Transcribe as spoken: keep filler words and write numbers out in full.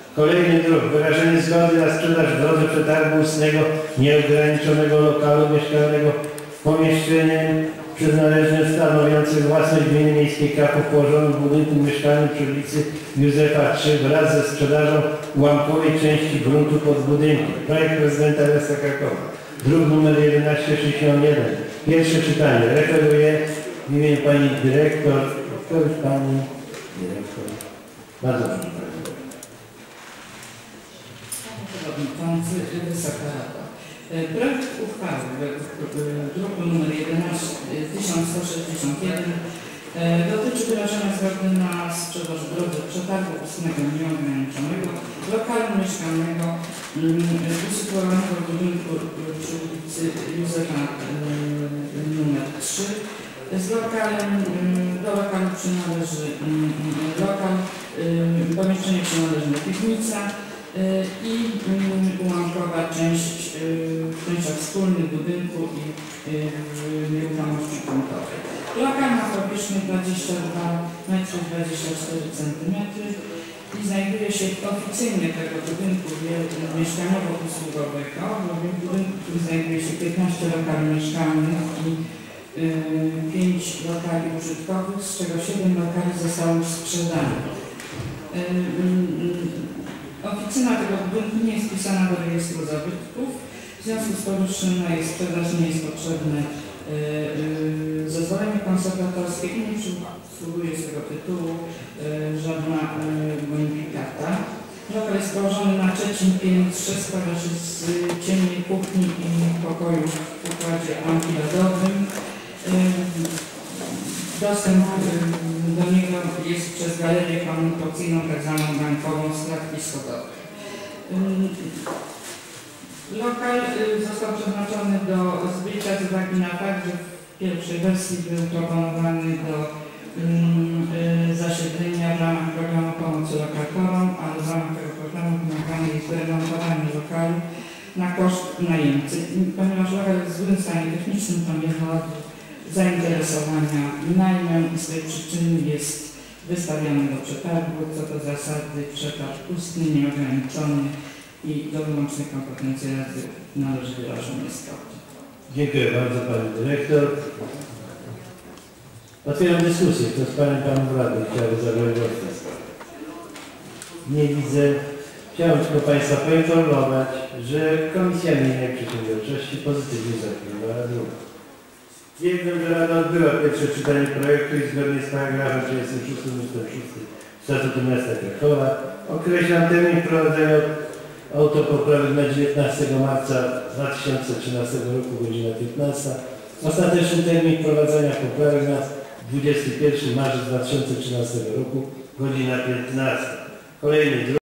Kolejny druk. Wyrażenie zgody na sprzedaż w drodze przetargu ustnego nieograniczonego lokalu mieszkalnego w pomieszczeniu przynależnym stanowiącym własność gminy miejskiej Kraków położonym w budynku mieszkalnym przy ulicy Józefa trzy wraz ze sprzedażą ułamkowej części gruntu pod budynkiem. Projekt prezydenta miasta Krakowa. Druk numer jedenaście sześćdziesiąt jeden. Pierwsze czytanie. Referuje w imieniu pani dyrektor. To już pani dyrektor. Bardzo proszę pani. Panie Przewodniczący, Wysoka Rado. Projekt uchwały druku nr tysiąc sto sześćdziesiąt jeden dotyczy wyrażenia zgody na sprzedaż w drodze przetargu ustnego nieograniczonego lokalu mieszkalnego usytuowanego w budynku przy ulicy Józefa numer trzy. Z lokalem, do lokalu przynależy lokal, pomieszczenie przynależne piwnica i ułamkowa część w częściach wspólnych budynku i nieruchomości gruntowej. Lokal ma powierzchnię dwadzieścia dwa metry dwadzieścia cztery centymetry i znajduje się oficyjnie tego budynku mieszkaniowo-usługowego. W budynku, w którym znajduje się piętnaście lokali mieszkalnych i pięć lokali użytkowych, z czego siedem lokali zostało już sprzedanych. Oficyna tego budynku nie jest wpisana do rejestru zabytków. W związku z powyższym na jej sprzedaż nie jest potrzebne zezwolenie konserwatorskie i nie przysługuje z tego tytułu żadna bonifikata. Lokal jest położony na trzecim piętrze, składa się z ciemnej kuchni i pokoju w układzie antyladowym. Dostęp do niego jest przez galerię komunikacyjną, tak zwaną bankową, z klatki schodowej. Lokal został przeznaczony do zbycia z uwagi na fakt, że w pierwszej wersji był proponowany do zasiedlenia w ramach programu pomocy lokatorom, ale w ramach tego programu wymagane jest wyremontowanie lokalu na koszt najemcy. Ponieważ lokal jest w złym stanie technicznym, to nie ma zainteresowania najmem i z tej przyczyny jest wystawiony do przetargu, co do zasady przetarg ustny, nieograniczony i do wyłącznej kompetencji Rady należy wyrażenie zgody. Dziękuję bardzo pani dyrektor. Otwieram dyskusję. Kto z panem panów radnych chciałby zabrać głos? Nie widzę. Chciałem tylko państwa poinformować, że Komisja Miejskiej Przedsiębiorczości pozytywnie zaopiniowała druk. Stwierdzam, że Rada odbyła pierwsze czytanie projektu i zgodnie z paragrafem trzydziestym szóstym ustęp szóstym Statutu Miasta Krakowa określam termin wprowadzenia autopoprawek na dziewiętnastego marca dwa tysiące trzynastego roku, godzina piętnasta. Ostateczny termin wprowadzenia poprawek na dwudziesty pierwszy marzec dwa tysiące trzynastego roku, godzina piętnasta. Kolejny druk.